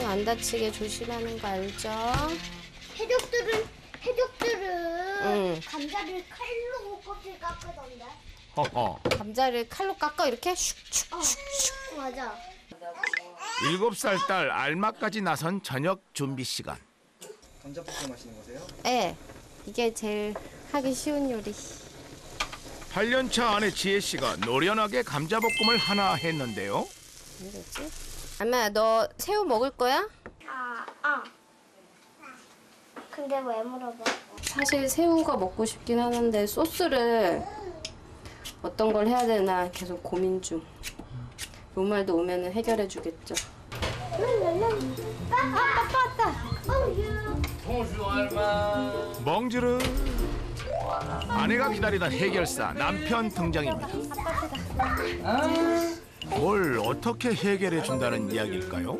안 다치게 조심하는 거 알죠? 해적들은 응. 감자를 칼로 껍질 깎으던데. 감자를 칼로 깎아 이렇게 슉슉슉슉. 맞아. 7살 딸 알마까지 나선 저녁 준비 시간. 감자볶음 하시는 거세요? 네, 이게 제일 하기 쉬운 요리. 8년차 아내 지혜 씨가 노련하게 감자볶음을 하나 했는데요. 뭐지? 아마 너 새우 먹을 거야? 근데 왜 물어봐? 사실 새우가 먹고 싶긴 하는데 소스를 어떤 걸 해야 되나 계속 고민 중. 로말도 오면은 해결해 주겠죠. 멍지르. 아내가 기다리던 해결사 남편 등장입니다. 뭘 어떻게 해결해 준다는 이야기일까요?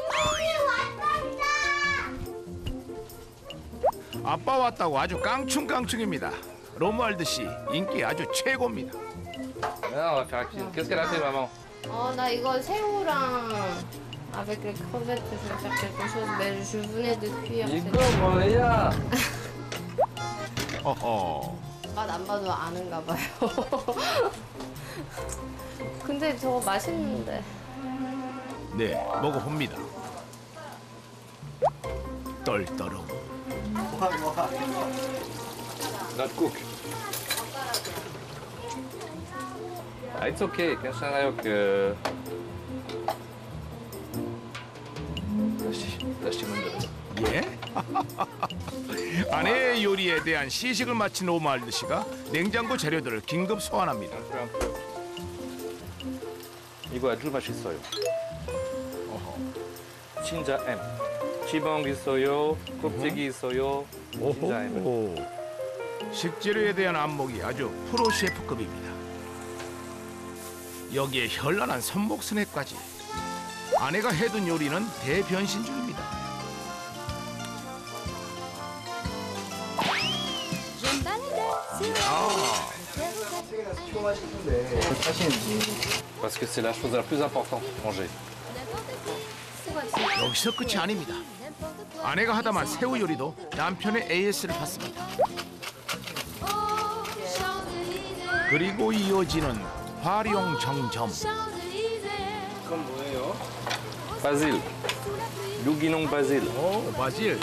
아빠 왔다고 아주 깡충깡충입니다. 로무알드 씨 인기 아주 최고입니다. Qu'est-ce qu'elle a fait, maman? 나 이거 새우랑 avec les crevettes, je vais faire quelque chose, mais je venais de cuire. 이거 뭐야? 어허. 맛 안 봐도 아는가 봐요. 근데 저거 맛있는데. 네, 먹어봅니다. 떨떠름. Not cook. It's okay. 괜찮아요. 다시 먼저. 예? 아내의 요리에 대한 시식을 마친 로무알드 씨가 냉장고 재료들을 긴급 소환합니다. 이거 아주 맛있어요. 어허. 진짜 M. 지방 있어요. 껍데기 있어요. 진짜 M. 오호. 식재료에 대한 안목이 아주 프로 셰프급입니다. 여기에 현란한 손목 스냅까지. 아내가 해둔 요리는 대변신 중입니다. 책에다 시켜만 싶은데 사시는지. Parce que c'est la chose la plus importante, manger. 여기서 끝이 아닙니다. 아내가 하다만 새우 요리도 남편의 AS를 받습니다. 그리고 이어지는 활용 정점. 그건 뭐예요? 바질. 유기농 바질. 오, 바질.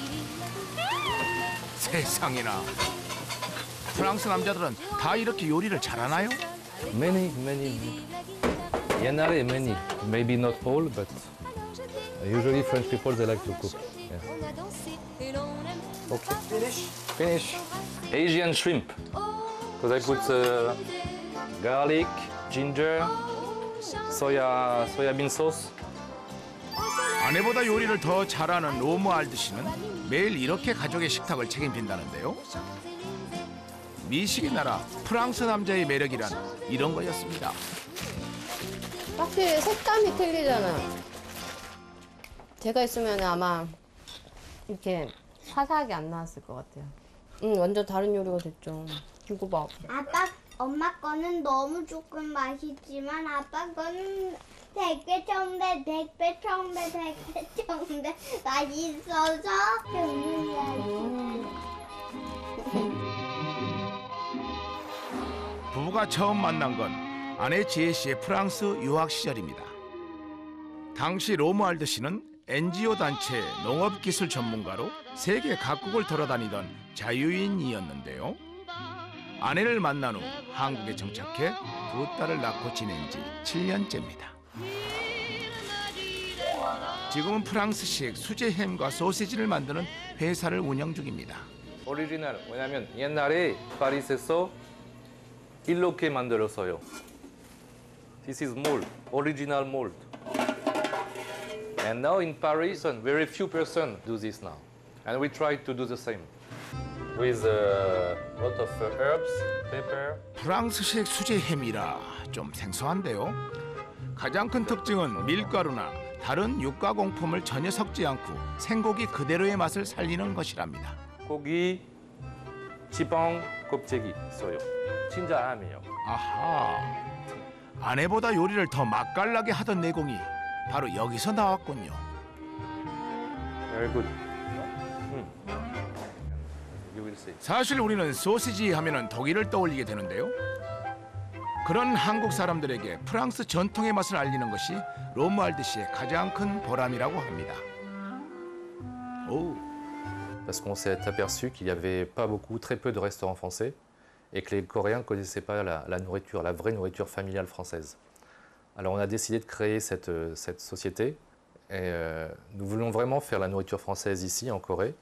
세상에나. 프랑스 남자들은 다 이렇게 요리를 잘하나요? Many. 옛날에 many. Maybe not all, but usually French people they like to cook. Yeah. Okay. Finish. Asian shrimp. Because I put garlic, ginger, soybean sauce. 아내보다 요리를 더 잘하는 로무알드 씨는 매일 이렇게 가족의 식탁을 책임진다는데요. 미식의 나라 프랑스 남자의 매력이란 이런 거였습니다. 확실히 색감이 틀리잖아. 제가 있으면 아마 이렇게 화사하게 안 나왔을 것 같아요. 완전 다른 요리가 됐죠. 이거 봐. 엄마 거는 너무 조금 맛있지만 아빠 거는 100배 정배 맛있어서 부부가 처음 만난 건 아내 지혜 씨의 프랑스 유학 시절입니다. 당시 로무알드 씨는 NGO 단체 농업기술 전문가로 세계 각국을 돌아다니던 자유인이었는데요. 아내를 만난 후 한국에 정착해 두 딸을 낳고 지낸 지 7년째입니다. 지금은 프랑스식 수제 햄과 소시지를 만드는 회사를 운영 중입니다. 오리지널. 왜냐면 옛날에 파리에서 이렇게 만들었어요. This is mold, original mold. And now in Paris, very few person do this now. And we try to do the same. With a lot of herbs, pepper. 프랑스식 수제 햄이라 좀 생소한데요. 가장 큰 특징은 밀가루나 다른 육가공품을 전혀 섞지 않고 생고기 그대로의 맛을 살리는 것이랍니다. 고기, 지방, 껍데기 있어요. 진짜 암이에요. 아하, 아내보다 요리를 더 맛깔나게 하던 내공이 바로 여기서 나왔군요. Very good. You will see. 사실 우리는 소시지 하면은 독일을 떠올리게 되는데요. 그런 한국 사람들에게 프랑스 전통의 맛을 알리는 것이 로무알드 씨의 가장 큰 보람이라고 합니다. 오, Parce qu'on s'est aperçu qu'il n'y avait pas beaucoup, très peu de restaurants français et que les Coréens ne connaissaient pas la nourriture, la vraie nourriture familiale française. Alors on a décidé de créer cette société et nous voulons vraiment faire la nourriture française ici en Corée.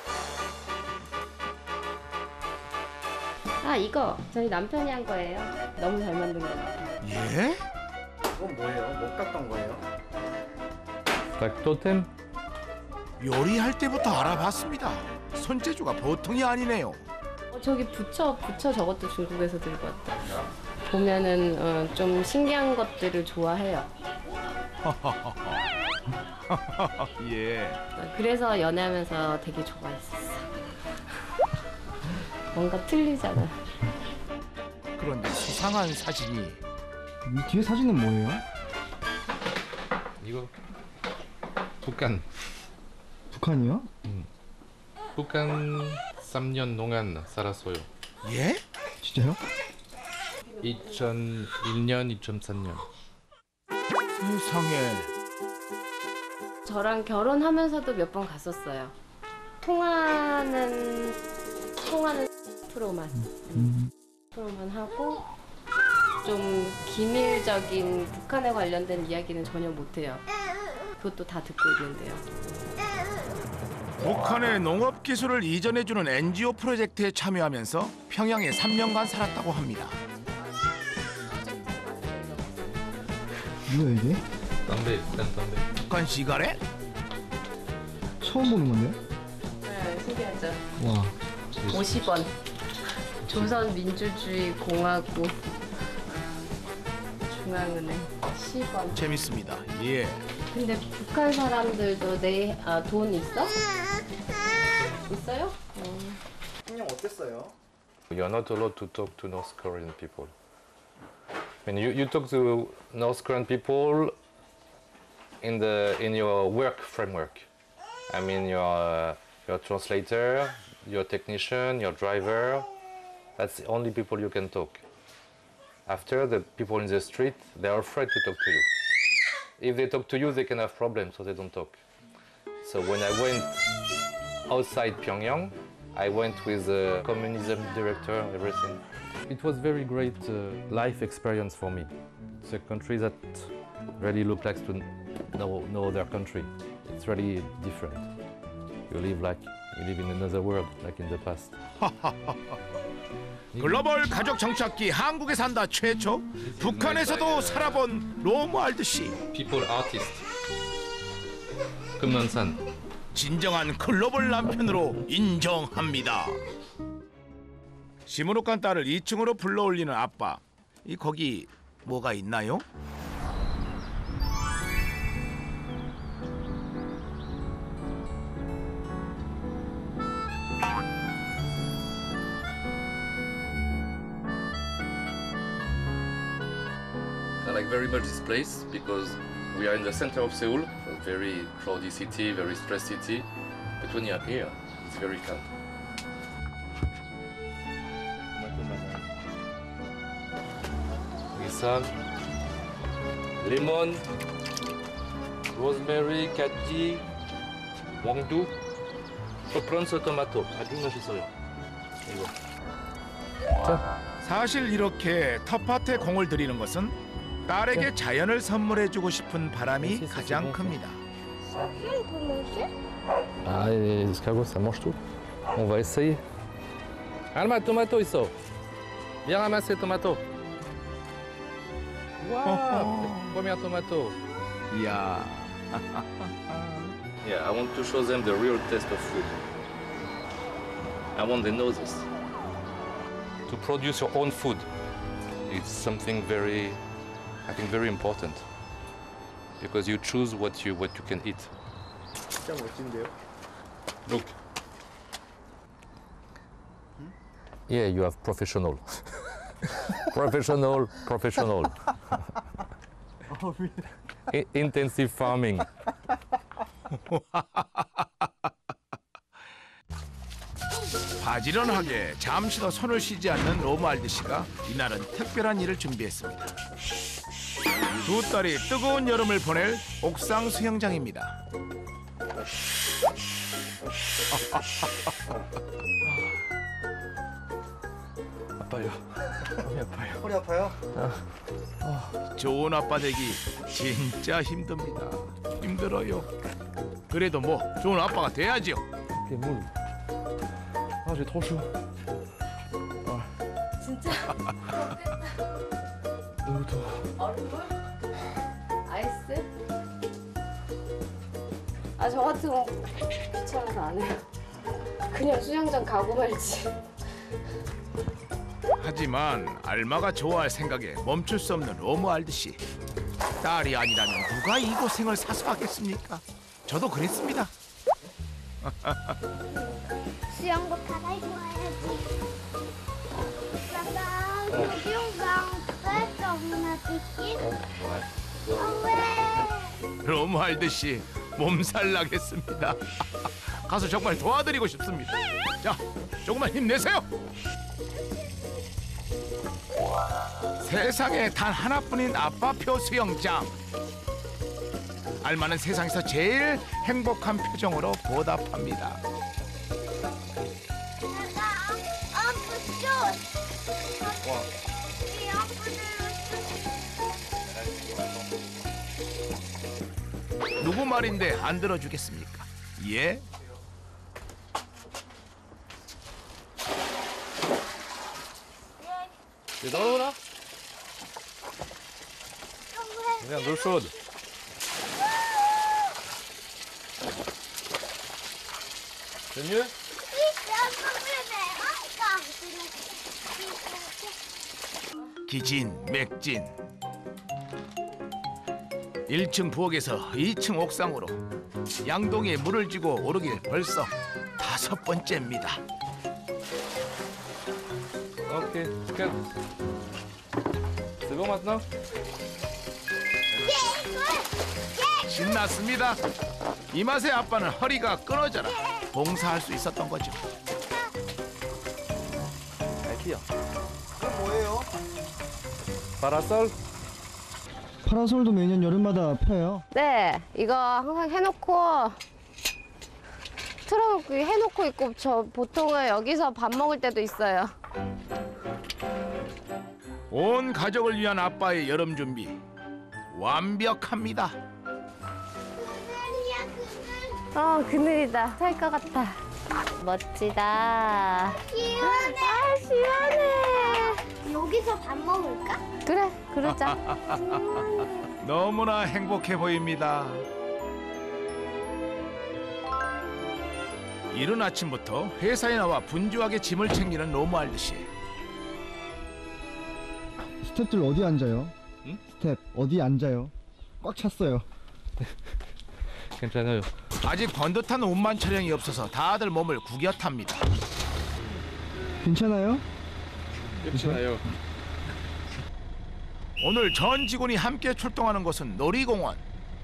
아, 이거 저희 남편이 한 거예요. 너무 잘 만든 거 같아요. 예? 이건 뭐예요? 뭐 깎은 거예요? Plaque totem. 요리할 때부터 알아봤습니다. 손재주가 보통이 아니네요. 저기 부처 저것도 중국에서 들고 왔다. 보면은 좀 신기한 것들을 좋아해요. 예. 그래서 연애하면서 되게 좋아했었어. 뭔가 틀리잖아. 그런데 수상한 사진이 이 뒤에 사진은 뭐예요? 이거 북한. 북한이요? 북한 3년 동안 살았어요. 예? 진짜요? 2001년, 2003년. 세상에. 저랑 결혼하면서도 몇 번 갔었어요. 통화는 프로만 하고 좀 기밀적인 북한에 관련된 이야기는 전혀 못해요. 그것도 다 듣고 있는데요. 북한의 농업 기술을 이전해주는 NGO 프로젝트에 참여하면서 평양에 3년간 살았다고 합니다. 뭐야 이게? 담배. 북한 시가레? 처음 보는 건데요? 네, 신기하죠. 와. 50원. 조선민주주의공화국 중앙은행 10원. 재밌습니다. 예. 근데 북한 사람들도 돈 있어? 있어요? 그냥 어땠어요? You're not allowed to talk to North Korean people. When you talk to North Korean people in your work framework. I mean your translator, your technician, your driver. That's the only people you can talk. After, the people in the street, they are afraid to talk to you. If they talk to you, they can have problems, so they don't talk. So when I went outside Pyongyang, I went with the communism director, everything. It was very great life experience for me. It's a country that really looks like to no other country. It's really different. You live in another world, like in the past. 글로벌 가족 정착기 한국에 산다 최초. 북한에서도 살아본 로무알드 씨. People artist. 금난산. 진정한 글로벌 남편으로 인정합니다. 시무룩한 딸을 2층으로 불러올리는 아빠. 거기 뭐가 있나요? I like very much this place because we are in the center of Seoul, a very crowded city, very stressed city. But when you're here, it's very calm. Listen, lemon, rosemary, catchy, 왕두, 프랑스 토마토. 아주 맛있어요. 이거. 사실 이렇게 텃밭에 공을 들이는 것은 딸에게 자연을 선물해주고 싶은 바람이 가장 큽니다. Ah, les escargots, ça mange tout. On va essayer. Alma, tomato 있어. Viens ramasser tomato. Wow, première tomato. 이야, Yeah, I want to show them the real taste of food. I want them to know this. To produce your own food, it's something very, I think, very important. Because you choose what you can eat. 진짜 멋진데요? Look. Yeah, you have professional. professional. Intensive farming. 가지런하게 잠시도 손을 쉬지 않는 로무알드 씨가 이날은 특별한 일을 준비했습니다. 두 딸이 뜨거운 여름을 보낼 옥상 수영장입니다. 아파요. 너무 아파요. 허리 아파요? 좋은 아빠 되기 진짜 힘듭니다. 힘들어요. 그래도 뭐 좋은 아빠가 돼야죠. 이게 물. 아, j'ai trop chaud. 진짜 너무 더워. 얼굴? 아이스? 아, 저 같은 거 귀찮아서 안 해요. 그냥 수영장 가고 말지. 하지만 알마가 좋아할 생각에 멈출 수 없는 로무알드 씨. 딸이 아니라면 누가 이 고생을 사서 하겠습니까? 저도 그랬습니다. 수영복 갈아입고 와야지. Papa, 수영장 뺄까 없나 비키? 왜? 로무알드 씨 몸살 나겠습니다. 가서 정말 도와드리고 싶습니다. 자, 조금만 힘내세요. 세상에 단 하나뿐인 아빠표 수영장. 알마는 세상에서 제일 행복한 표정으로 보답합니다. 누구 말인데 안 들어주겠습니까? 예? C'est dans l'eau là? Viens, de l'eau chaude. C'est mieux? 기진, 맥진. 1층 부엌에서 2층 옥상으로 양동이에 물을 쥐고 오르길 벌써 5번째입니다. Ok, good. C'est bon maintenant? 신났습니다. 이 맛에 아빠는 허리가 끊어져라 봉사할 수 있었던 거죠. Alkia. 그건 뭐예요? Parasol? 파라솔도 매년 여름마다 펴요. 네, 이거 항상 해놓고 틀어놓고 해놓고 있고 저 보통은 여기서 밥 먹을 때도 있어요. 온 가족을 위한 아빠의 여름 준비 완벽합니다. 그늘이다. 살 것 같아. 멋지다. 시원해. 아, 시원해. 여기서 밥 먹을까? 그래, 그러자. 너무나 행복해 보입니다. 이른 아침부터 회사에 나와 분주하게 짐을 챙기는 로무알드 씨. 스텝들 어디 앉아요? 응? 스텝 어디 앉아요? 꽉 찼어요. 괜찮아요. 아직 번듯한 운만 촬영이 없어서 다들 몸을 구겨 탑니다. 괜찮아요? 괜찮아요. 오늘 전 직원이 함께 출동하는 곳은 놀이공원.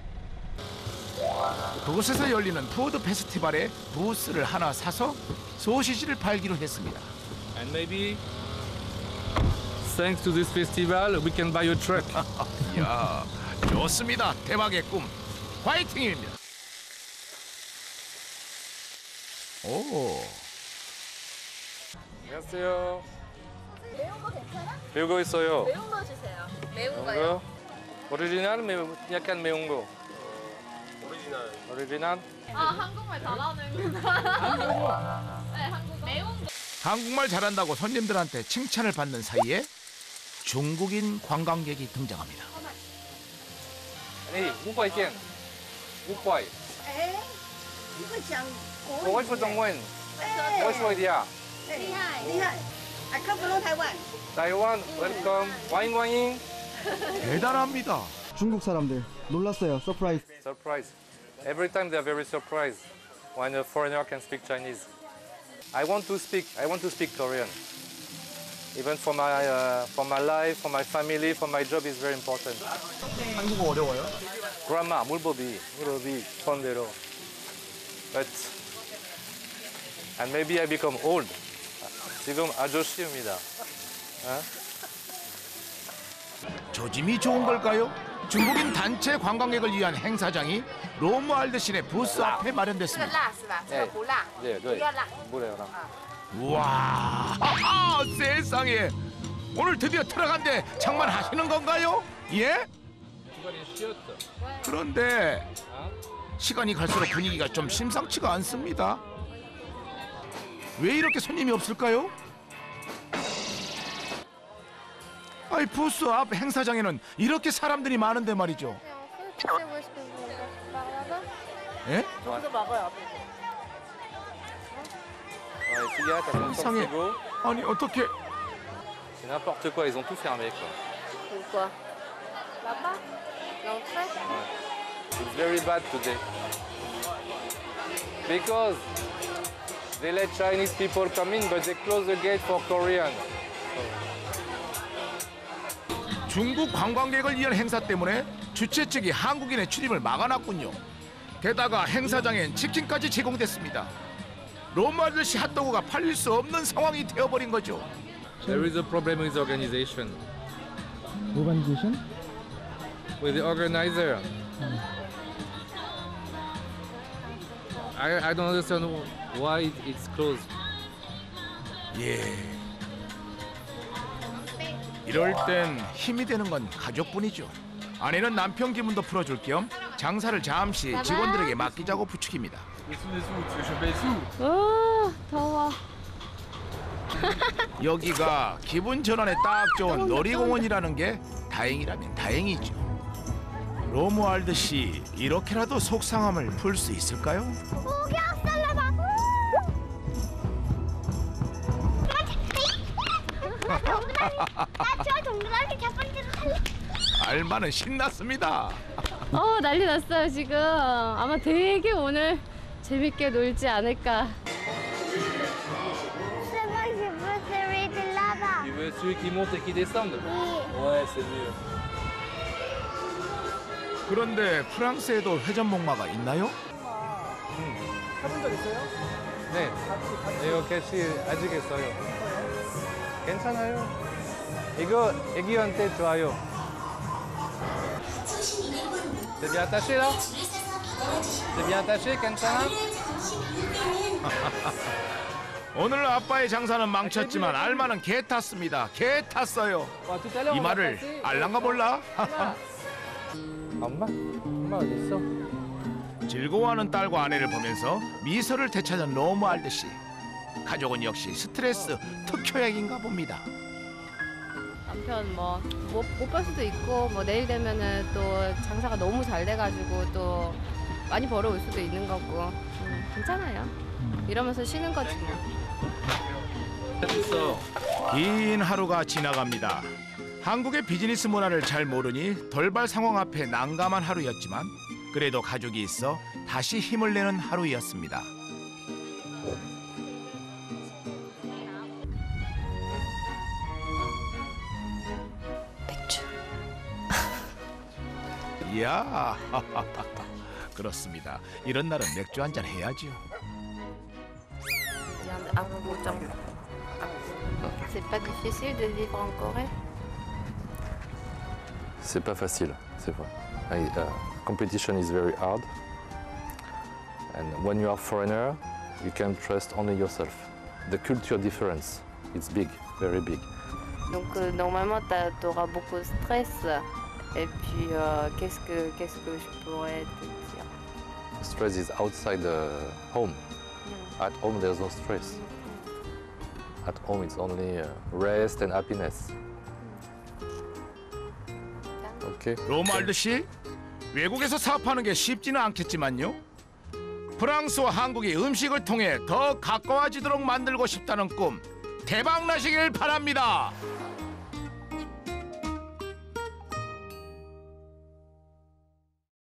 그곳에서 열리는 푸드 페스티벌에 부스를 하나 사서 소시지를 팔기로 했습니다. And maybe thanks to this festival we can buy a truck. 이야, 좋습니다. 대박의 꿈. 화이팅입니다. 오, 안녕하세요. 매운 거 괜찮아? 매운 거 있어요. 매운 거 주세요. 매운 매운 거? 오리지널 매운 약간 매운 거. 오리지널? 아 한국말 잘하는구나. 네 한국어. 매운 거. 한국말 잘한다고 손님들한테 칭찬을 받는 사이에 중국인 관광객이 등장합니다. 네, 5块钱. 5块. 我会说中文，我会说一点。 厉害。I come from Taiwan. Taiwan, welcome. 와인 와인. 대단합니다. 중국 사람들 놀랐어요. 서프라이즈. Surprise. Every time they are very surprised when a foreigner can speak Chinese. I want to speak Korean. Even for my life, for my family, for my job is very important. 한국어 어려워요? Grammar, 물법이 처음대로. But and maybe I become old. 지금 아저씨입니다. 조짐이 좋은 걸까요? 중국인 단체 관광객을 위한 행사장이 로무알드신의 부스 앞에 마련됐습니다. 辣是吧？这个不辣， 네, 不要辣。 뭐래요? 우와, 하하, 세상에. 오늘 드디어 들어간데 장만하시는 건가요? 예? 그런데 시간이 갈수록 분위기가 좀 심상치가 않습니다. 왜 이렇게 손님이 없을까요? 아이, 부스 앞 행사장에는 이렇게 사람들이 많은데 말이죠. 예? 이상해. 아니, 어떻게? C'est n'importe quoi, ils ont tout fermé quoi. Pourquoi? Là-bas? L'entrée? It's very bad today. Because they let Chinese people come in, but they close the gate for Korean. 중국 관광객을 위한 행사 때문에 주최 측이 한국인의 출입을 막아놨군요. 게다가 행사장엔 치킨까지 제공됐습니다. 로무알드시 핫도그가 팔릴 수 없는 상황이 되어버린 거죠. There is a problem with the organization, Organization? with the organizer. I don't understand why it's closed. 예. 이럴 땐 힘이 되는 건 가족뿐이죠. 아내는 남편 기분도 풀어줄 겸 장사를 잠시 직원들에게 맡기자고 부추깁니다. 더워. 여기가 기분 전환에 딱 좋은 놀이공원이라는 게 다행이라면 다행이죠. 로무알드 씨, 이렇게라도 속상함을 풀 수 있을까요? 저 동그라미 첫 번째로 탈래. 알마는 신났습니다. 난리 났어요 지금. 아마 되게 오늘 재밌게 놀지 않을까. C'est moi, je veux celui de là-bas. Tu veux celui qui monte et qui descend? Ouais, c'est mieux. 그런데 프랑스에도 회전목마가 있나요? 네, 이거 캐시 아직 있어요. 괜찮아요. 이거 애기한테 좋아요. C'est bien attaché là? C'est bien attaché, 괜찮아? 오늘 아빠의 장사는 망쳤지만 알마는 개 탔습니다. 개 탔어요. 이 말을 알란가 몰라? 엄마 어디 있어? 즐거워하는 딸과 아내를 보면서 미소를 되찾은 로무알드 씨. 가족은 역시 스트레스 특효약인가 봅니다. 남편 못 볼 수도 있고 내일 되면은 또 장사가 너무 잘 돼가지고 또 많이 벌어올 수도 있는 거고 괜찮아요. 이러면서 쉬는 거지 뭐. 긴 하루가 지나갑니다. 한국의 비즈니스 문화를 잘 모르니 돌발 상황 앞에 난감한 하루였지만 그래도 가족이 있어 다시 힘을 내는 하루였습니다. 맥주. 이야, 그렇습니다. 이런 날은 맥주 한잔 해야죠. C'est pas difficile de vivre en Corée? C'est pas facile, c'est vrai. Competition is very hard. And when you are foreigner, you can trust only yourself. The culture difference, it's big, very big. Donc normalement tu auras beaucoup de stress. Et puis qu'est-ce que je pourrais te dire? The stress is outside home. At home, there's no stress. At home, it's only rest and happiness. Okay. 로무알드 씨, 외국에서 사업하는 게 쉽지는 않겠지만요. 프랑스와 한국이 음식을 통해 더 가까워지도록 만들고 싶다는 꿈 대박 나시길 바랍니다.